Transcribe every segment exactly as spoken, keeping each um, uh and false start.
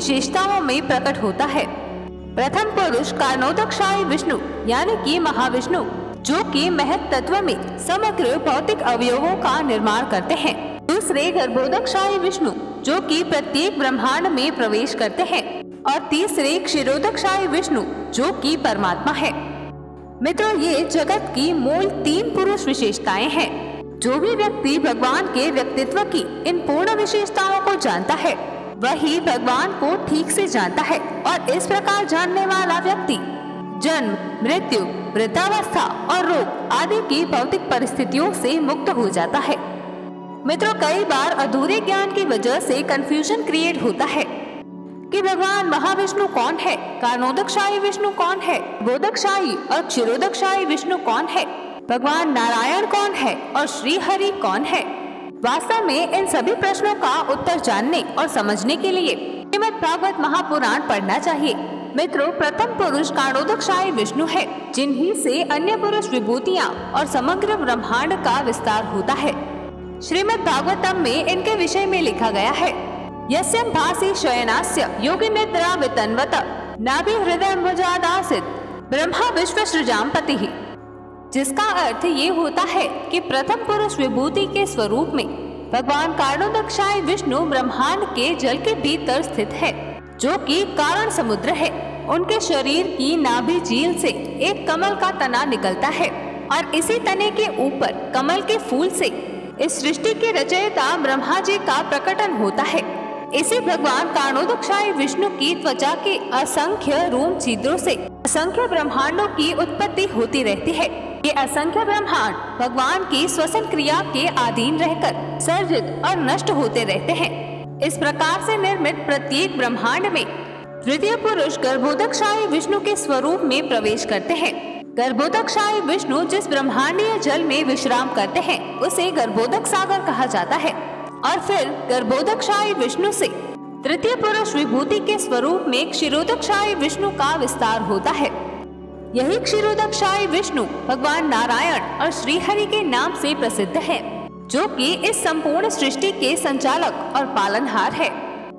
विशेषताओं में प्रकट होता है। प्रथम पुरुष कारणोदकशाही विष्णु यानी कि महाविष्णु, जो कि महत तत्व में समग्र भौतिक अवयवों का निर्माण करते हैं। दूसरे गर्भोदकशाही विष्णु, जो कि प्रत्येक ब्रह्मांड में प्रवेश करते हैं। और तीसरे क्षीरोदकशाही विष्णु, जो कि परमात्मा है। मित्रों, ये जगत की मूल तीन पुरुष विशेषताएं हैं। जो भी व्यक्ति भगवान के व्यक्तित्व की इन पूर्ण विशेषताओं को जानता है, वही भगवान को ठीक से जानता है। और इस प्रकार जानने वाला व्यक्ति जन्म, मृत्यु, वृद्धावस्था और रोग आदि की भौतिक परिस्थितियों से मुक्त हो जाता है। मित्रों, कई बार अधूरे ज्ञान की वजह से कंफ्यूजन क्रिएट होता है कि भगवान महाविष्णु कौन है, कारणोदकशाही विष्णु कौन है, बोधकशाही और क्षीरोदकशाही विष्णु कौन है, भगवान नारायण कौन है और श्री हरि कौन है। वास्तव में इन सभी प्रश्नों का उत्तर जानने और समझने के लिए श्रीमद् भागवत महापुराण पढ़ना चाहिए। मित्रों, प्रथम पुरुष कारणोदकशाही विष्णु है, जिन्हीं से अन्य पुरुष विभूतियाँ और समग्र ब्रह्मांड का विस्तार होता है। श्रीमद् भागवतम में इनके विषय में लिखा गया है, यस्यं भासि शयनास्य योगी निद्रा वितन्वत नाभि हृदय भुजादासित ब्रह्मा विश्व सृजापति, जिसका अर्थ ये होता है कि प्रथम पुरुष विभूति के स्वरूप में भगवान कारणोदकशाही विष्णु ब्रह्मांड के जल के भीतर स्थित है, जो कि कारण समुद्र है। उनके शरीर की नाभि झील से एक कमल का तना निकलता है और इसी तने के ऊपर कमल के फूल से इस सृष्टि के रचयिता ब्रह्मा जी का प्रकटन होता है। इसी भगवान कारणोदकशाही विष्णु की त्वचा के असंख्य रोम छिद्रों से असंख्य ब्रह्मांडों की उत्पत्ति होती रहती है। ये असंख्य ब्रह्मांड भगवान की श्वसन क्रिया के अधीन रहकर सर्जित और नष्ट होते रहते हैं। इस प्रकार से निर्मित प्रत्येक ब्रह्मांड में द्वितीय पुरुष गर्भोदकशाही विष्णु के स्वरूप में प्रवेश करते हैं। गर्भोदकशाही विष्णु जिस ब्रह्मांडीय जल में विश्राम करते हैं, उसे गर्भोदक सागर कहा जाता है। और फिर गर्भोदकशाही विष्णु से तृतीय पुरुष विभूति के स्वरूप में क्षीरोदकशाही विष्णु का विस्तार होता है। यही क्षीरोदकशाही विष्णु भगवान नारायण और श्रीहरि के नाम से प्रसिद्ध है, जो कि इस संपूर्ण सृष्टि के संचालक और पालनहार है।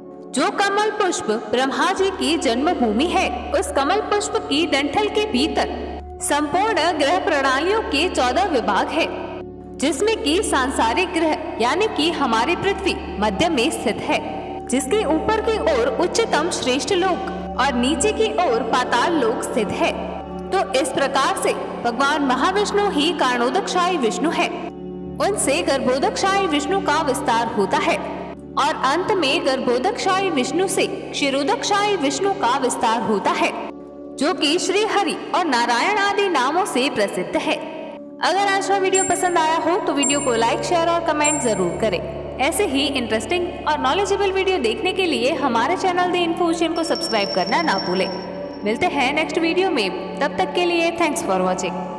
जो कमल पुष्प ब्रह्मा जी की जन्मभूमि है, उस कमल पुष्प की डंठल के भीतर संपूर्ण ग्रह प्रणालियों के चौदह विभाग है, जिसमें कि सांसारिक ग्रह यानी कि हमारी पृथ्वी मध्य में स्थित है, जिसके ऊपर की ओर उच्चतम श्रेष्ठ लोक और नीचे की ओर पाताल लोक स्थित है। तो इस प्रकार से भगवान महाविष्णु ही कारणोदकशाही विष्णु है। उनसे गर्भोदकशाही विष्णु का विस्तार होता है और अंत में गर्भोदकशाही विष्णु से क्षीरोदकशाही विष्णु का विस्तार होता है, जो कि श्री हरि और नारायण आदि नामों से प्रसिद्ध है। अगर आज का वीडियो पसंद आया हो तो वीडियो को लाइक, शेयर और कमेंट जरूर करें। ऐसे ही इंटरेस्टिंग और नॉलेजेबल वीडियो देखने के लिए हमारे चैनल द इन्फोशन को सब्सक्राइब करना ना भूलें। मिलते हैं नेक्स्ट वीडियो में, तब तक के लिए थैंक्स फॉर वॉचिंग।